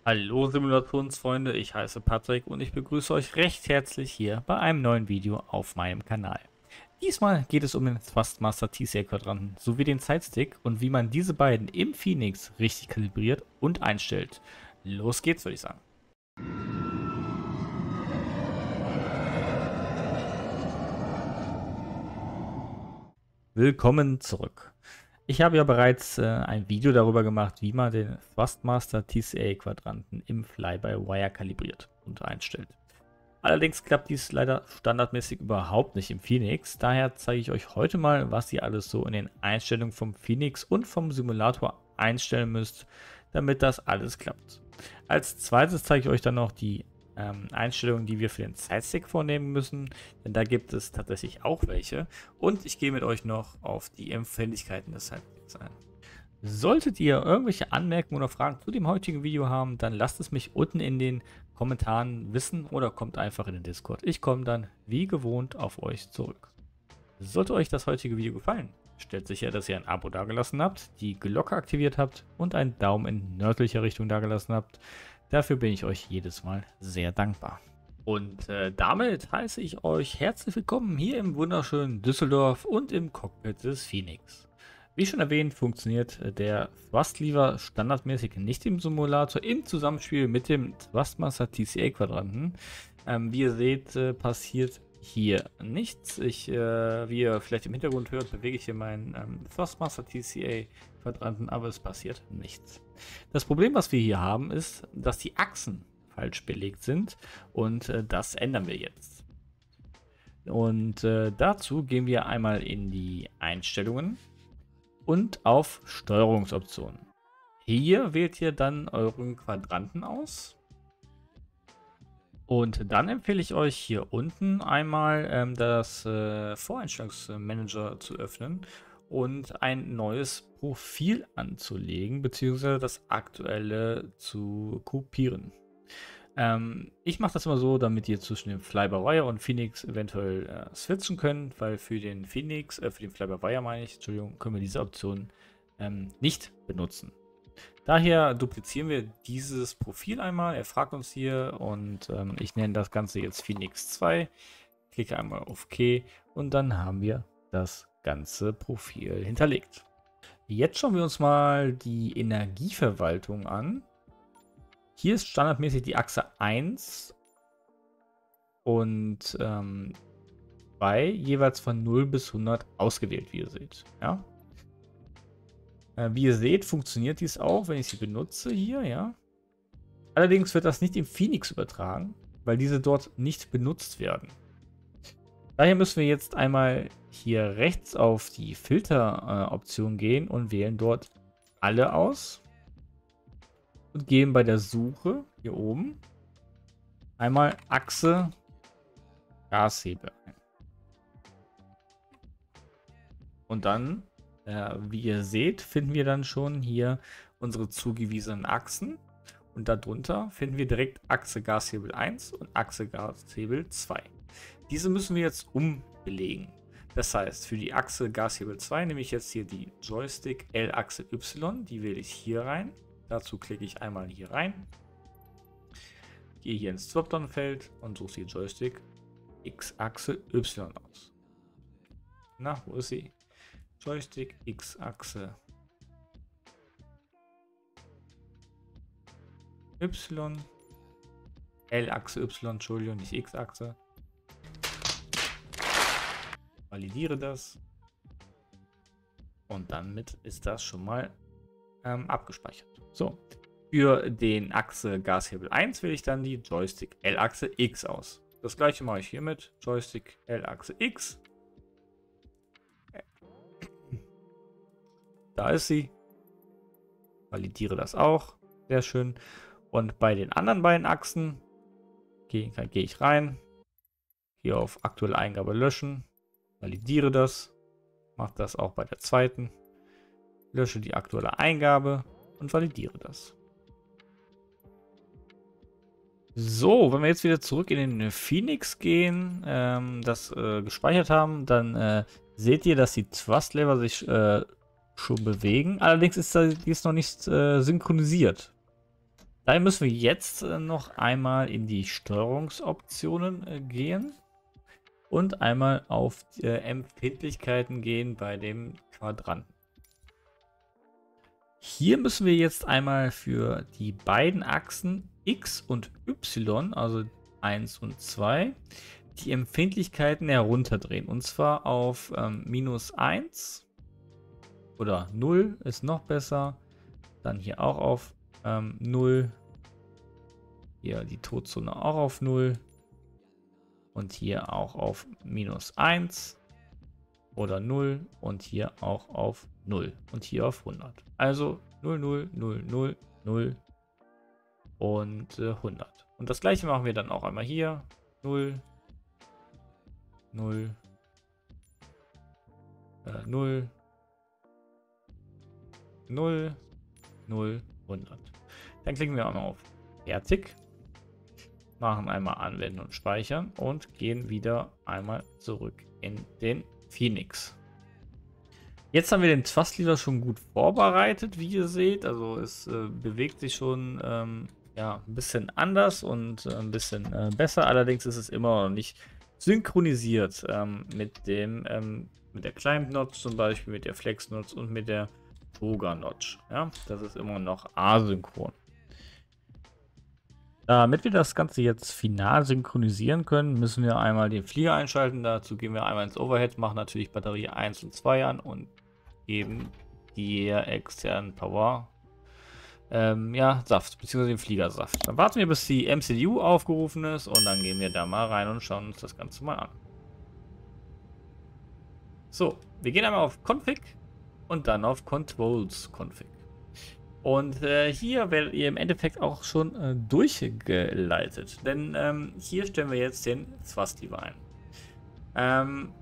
Hallo Simulationsfreunde, ich heiße Patrick und ich begrüße euch recht herzlich hier bei einem neuen Video auf meinem Kanal. Diesmal geht es um den Thrustmaster TCA-Quadranten sowie den Sidestick und wie man diese beiden im Phoenix richtig kalibriert und einstellt. Los geht's, würde ich sagen. Willkommen zurück. Ich habe ja bereits ein Video darüber gemacht, wie man den Thrustmaster TCA-Quadranten im Fly-by-Wire kalibriert und einstellt. Allerdings klappt dies leider standardmäßig überhaupt nicht im Phoenix. Daher zeige ich euch heute mal, was ihr alles so in den Einstellungen vom Phoenix und vom Simulator einstellen müsst, damit das alles klappt. Als zweites zeige ich euch dann noch die Einstellungen, die wir für den Sidestick vornehmen müssen, denn da gibt es tatsächlich auch welche. Und ich gehe mit euch noch auf die Empfindlichkeiten des Sidesticks ein. Solltet ihr irgendwelche Anmerkungen oder Fragen zu dem heutigen Video haben, dann lasst es mich unten in den Kommentaren wissen oder kommt einfach in den Discord. Ich komme dann wie gewohnt auf euch zurück. Sollte euch das heutige Video gefallen, stellt sicher, dass ihr ein Abo dagelassen habt, die Glocke aktiviert habt und einen Daumen in nördlicher Richtung dagelassen habt. Dafür bin ich euch jedes Mal sehr dankbar. Und damit heiße ich euch herzlich willkommen hier im wunderschönen Düsseldorf und im Cockpit des Phoenix. Wie schon erwähnt, funktioniert der Thrust Lever standardmäßig nicht im Simulator im Zusammenspiel mit dem Thrustmaster TCA-Quadranten. Wie ihr seht, passiert hier nichts. Wie ihr vielleicht im Hintergrund hört, bewege ich hier meinen Thrustmaster TCA-Quadranten, aber es passiert nichts. Das Problem, was wir hier haben, ist, dass die Achsen falsch belegt sind und das ändern wir jetzt. Und dazu gehen wir einmal in die Einstellungen und auf Steuerungsoptionen. Hier wählt ihr dann euren Quadranten aus. Und dann empfehle ich euch hier unten einmal das Voreinstellungsmanager zu öffnen und ein neues Profil anzulegen, beziehungsweise das aktuelle zu kopieren. Ich mache das immer so, damit ihr zwischen dem Fly-by-Wire und Phoenix eventuell switchen könnt, weil für den Phoenix, für den Fly-by-Wire meine ich, Entschuldigung, können wir diese Option nicht benutzen. Daher duplizieren wir dieses Profil einmal. Er fragt uns hier und ich nenne das Ganze jetzt Phoenix 2. Klicke einmal auf OK und dann haben wir das ganze Profil hinterlegt. Jetzt schauen wir uns mal die Energieverwaltung an. Hier ist standardmäßig die Achse 1 und 2 jeweils von 0 bis 100 ausgewählt, wie ihr seht. Ja? Wie ihr seht, funktioniert dies auch, wenn ich sie benutze hier. Ja? Allerdings wird das nicht im Phoenix übertragen, weil diese dort nicht benutzt werden. Daher müssen wir jetzt einmal hier rechts auf die Filteroption gehen und wählen dort alle aus. Und geben bei der Suche hier oben einmal Achse Gashebel ein. Und dann, wie ihr seht, finden wir dann schon hier unsere zugewiesenen Achsen. Und darunter finden wir direkt Achse Gashebel 1 und Achse Gashebel 2. Diese müssen wir jetzt umbelegen. Das heißt, für die Achse Gashebel 2 nehme ich jetzt hier die Joystick L-Achse Y. Die wähle ich hier rein. Dazu klicke ich einmal hier rein, gehe hier ins Dropdown-Feld und suche die Joystick X-Achse Y aus. Na, wo ist sie? Joystick X-Achse Y, L-Achse Y, Entschuldigung, nicht X-Achse. Validiere das. Und damit ist das schon mal abgespeichert. So, für den Achse Gashebel 1 wähle ich dann die Joystick L-Achse X aus. Das gleiche mache ich hier mit Joystick L-Achse X. Da ist sie. Validiere das auch. Sehr schön. Und bei den anderen beiden Achsen gehe ich rein. Hier auf aktuelle Eingabe löschen. Validiere das. Mache das auch bei der zweiten. Lösche die aktuelle Eingabe und validiere das. So, wenn wir jetzt wieder zurück in den Phoenix gehen, das gespeichert haben, dann seht ihr, dass die Thrust Lever sich schon bewegen. Allerdings ist dies noch nicht synchronisiert. Daher müssen wir jetzt noch einmal in die Steuerungsoptionen gehen und einmal auf Empfindlichkeiten gehen bei dem Quadranten. Hier müssen wir jetzt einmal für die beiden Achsen X und Y, also 1 und 2, die Empfindlichkeiten herunterdrehen. Und zwar auf -1 oder 0 ist noch besser. Dann hier auch auf 0. Hier die Todzone auch auf 0. Und hier auch auf -1 oder 0 und hier auch auf 0 und hier auf 100. Also 0, 0, 0, 0, 0 und 100. Und das gleiche machen wir dann auch einmal hier. 0, 0, 0, 0, 0, 100. Dann klicken wir einmal auf Fertig, machen einmal Anwenden und Speichern und gehen wieder einmal zurück in den Phoenix. Jetzt haben wir den Thrust-Lever schon gut vorbereitet, wie ihr seht. Also es bewegt sich schon ja, ein bisschen anders und ein bisschen besser. Allerdings ist es immer noch nicht synchronisiert mit der Climb-Notch zum Beispiel, mit der Flex-Notch und mit der Toga-Notch. Ja, das ist immer noch asynchron. Damit wir das Ganze jetzt final synchronisieren können, müssen wir einmal den Flieger einschalten. Dazu gehen wir einmal ins Overhead, machen natürlich Batterie 1 und 2 an und geben die externen Power ja, Saft, beziehungsweise den Fliegersaft. Dann warten wir, bis die MCU aufgerufen ist und dann gehen wir da mal rein und schauen uns das Ganze mal an. So, wir gehen einmal auf Config und dann auf Controls Config. Und hier werdet ihr im Endeffekt auch schon durchgeleitet, denn hier stellen wir jetzt den Thrust-Lever ein.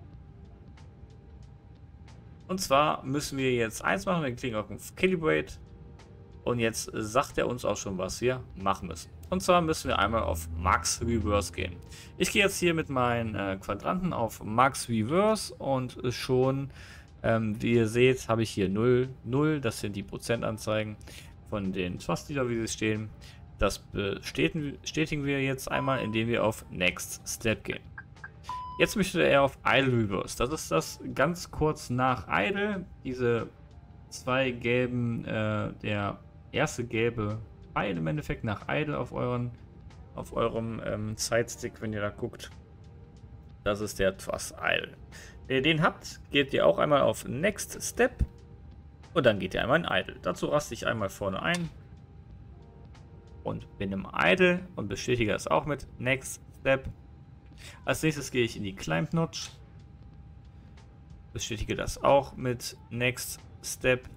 Und zwar müssen wir jetzt eins machen, wir klicken auf Calibrate und jetzt sagt er uns auch schon, was wir machen müssen. Und zwar müssen wir einmal auf Max Reverse gehen. Ich gehe jetzt hier mit meinen Quadranten auf Max Reverse und schon, wie ihr seht, habe ich hier 0, 0, das sind die Prozentanzeigen von den Thrust-Lever, wie sie stehen. Das bestätigen wir jetzt einmal, indem wir auf Next Step gehen. Jetzt möchte er auf Idle Reverse. Das ist das ganz kurz nach Idle. Diese zwei gelben, der erste gelbe Pfeil im Endeffekt nach Idle auf eurem Sidestick, wenn ihr da guckt. Das ist der Thrust Idle. Wenn ihr den habt, geht ihr auch einmal auf Next Step und dann geht ihr einmal in Idle. Dazu raste ich einmal vorne ein und bin im Idle und bestätige das auch mit Next Step. Als nächstes gehe ich in die Climb Notch, bestätige das auch mit Next Step.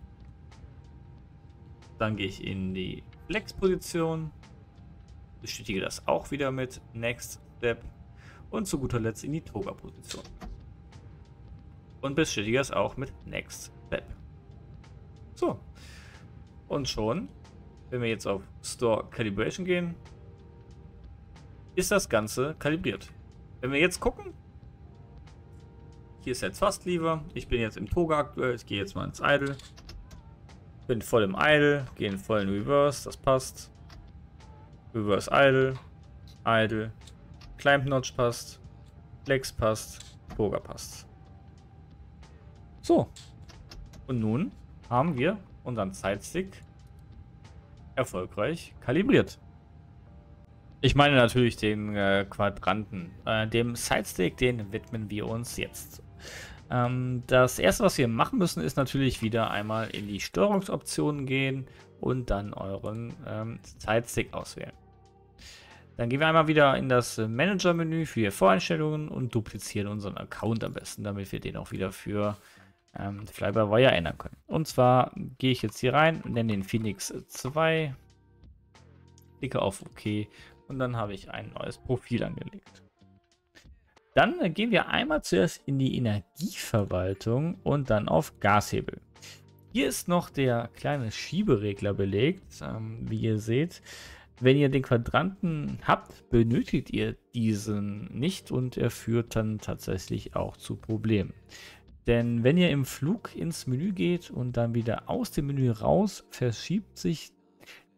Dann gehe ich in die Flex Position, bestätige das auch wieder mit Next Step und zu guter Letzt in die Toga Position und bestätige das auch mit Next Step. So, und schon, wenn wir jetzt auf Store Calibration gehen, ist das Ganze kalibriert. Wenn wir jetzt gucken, hier ist der Thrust-Lever, ich bin jetzt im Toga aktuell, ich gehe jetzt mal ins Idle, bin voll im Idle, gehe in vollen Reverse, das passt, Reverse Idle, Idle, Climb Notch passt, Flex passt, Toga passt. So, und nun haben wir unseren Sidestick erfolgreich kalibriert. Ich meine natürlich den Quadranten. Dem Sidestick, den widmen wir uns jetzt. Das erste, was wir machen müssen, ist natürlich wieder einmal in die Steuerungsoptionen gehen und dann euren Sidestick auswählen. Dann gehen wir einmal wieder in das Manager-Menü für Voreinstellungen und duplizieren unseren Account am besten, damit wir den auch wieder für Fly-by-Wire ändern können. Und zwar gehe ich jetzt hier rein, nenne den Phoenix 2, klicke auf OK und dann habe ich ein neues Profil angelegt. Dann gehen wir einmal zuerst in die Energieverwaltung und dann auf Gashebel. Hier ist noch der kleine Schieberegler belegt, wie ihr seht. Wenn ihr den Quadranten habt, benötigt ihr diesen nicht und er führt dann tatsächlich auch zu Problemen. Denn wenn ihr im Flug ins Menü geht und dann wieder aus dem Menü raus, verschiebt sich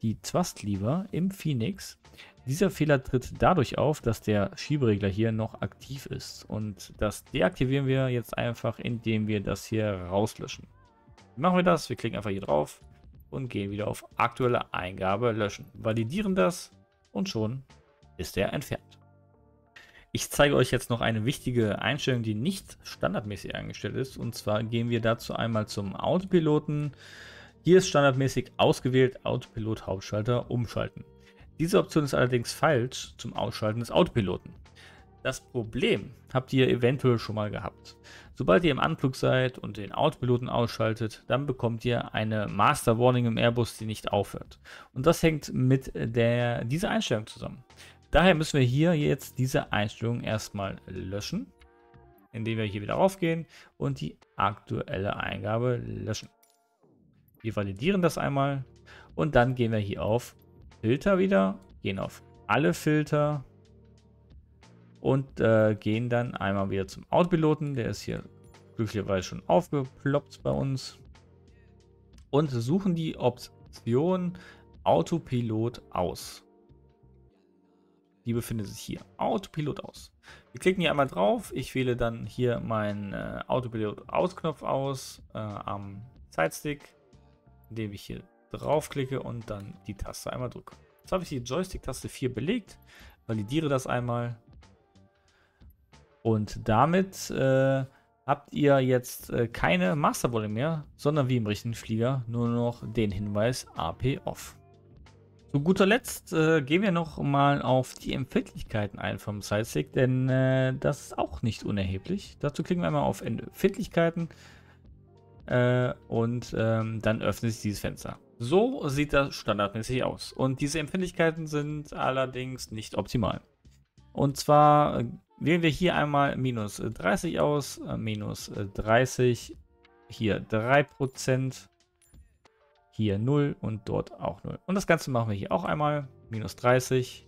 die Thrust-Lever im Phoenix. Dieser Fehler tritt dadurch auf, dass der Schieberegler hier noch aktiv ist. Und das deaktivieren wir jetzt einfach, indem wir das hier rauslöschen. Wie machen wir das? Wir klicken einfach hier drauf und gehen wieder auf aktuelle Eingabe löschen. Validieren das und schon ist er entfernt. Ich zeige euch jetzt noch eine wichtige Einstellung, die nicht standardmäßig eingestellt ist. Und zwar gehen wir dazu einmal zum Autopiloten. Hier ist standardmäßig ausgewählt Autopilot Hauptschalter umschalten. Diese Option ist allerdings falsch zum Ausschalten des Autopiloten. Das Problem habt ihr eventuell schon mal gehabt. Sobald ihr im Anflug seid und den Autopiloten ausschaltet, dann bekommt ihr eine Master Warning im Airbus, die nicht aufhört. Und das hängt mit dieser Einstellung zusammen. Daher müssen wir hier jetzt diese Einstellung erstmal löschen, indem wir hier wieder raufgehen und die aktuelle Eingabe löschen. Wir validieren das einmal und dann gehen wir hier auf Filter wieder, gehen auf alle Filter und gehen dann einmal wieder zum Autopiloten. Der ist hier glücklicherweise schon aufgeploppt bei uns und suchen die Option Autopilot aus. Die befindet sich hier. Autopilot aus. Wir klicken hier einmal drauf. Ich wähle dann hier meinen Autopilot aus-Knopf aus am Sidestick, indem ich hier draufklicke und dann die Taste einmal drücke. Jetzt habe ich die Joystick-Taste 4 belegt. Validiere das einmal. Und damit habt ihr jetzt keine Masterwolle mehr, sondern wie im richtigen Flieger nur noch den Hinweis AP Off. Zu guter Letzt gehen wir noch mal auf die Empfindlichkeiten ein vom Sidestick, denn das ist auch nicht unerheblich. Dazu klicken wir einmal auf Empfindlichkeiten und dann öffnet sich dieses Fenster. So sieht das standardmäßig aus. Und diese Empfindlichkeiten sind allerdings nicht optimal. Und zwar wählen wir hier einmal minus 30 aus, minus 30, hier 3%. Hier 0 und dort auch 0. Und das Ganze machen wir hier auch einmal. Minus 30,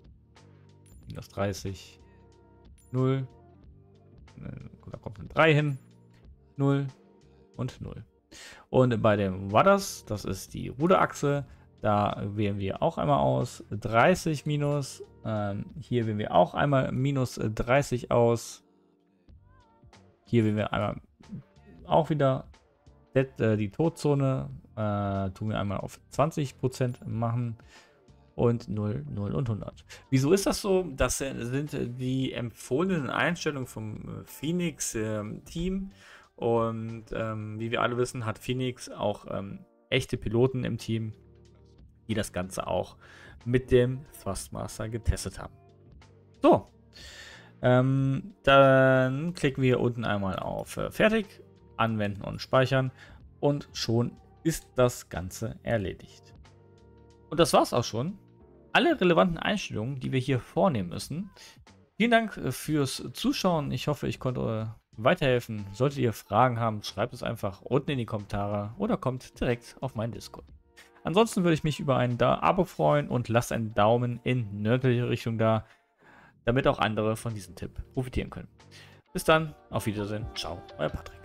0. Da kommt eine 3 hin. 0 und 0. Und bei dem Rudders, das ist die Ruderachse, da wählen wir auch einmal aus. 30 minus. Hier wählen wir auch einmal minus 30 aus. Hier wählen wir einmal auch wieder die Todzone. Tun wir einmal auf 20% machen und 0, 0 und 100. Wieso ist das so? Das sind die empfohlenen Einstellungen vom Phoenix Team und wie wir alle wissen, hat Phoenix auch echte Piloten im Team, die das Ganze auch mit dem Thrustmaster getestet haben. So, dann klicken wir unten einmal auf Fertig, Anwenden und Speichern und schon ist das Ganze erledigt. Und das war's auch schon. Alle relevanten Einstellungen, die wir hier vornehmen müssen. Vielen Dank fürs Zuschauen. Ich hoffe, ich konnte weiterhelfen. Solltet ihr Fragen haben, schreibt es einfach unten in die Kommentare oder kommt direkt auf meinen Discord. Ansonsten würde ich mich über ein Abo freuen und lasst einen Daumen in nördliche Richtung da, damit auch andere von diesem Tipp profitieren können. Bis dann, auf Wiedersehen. Ciao, euer Patrick.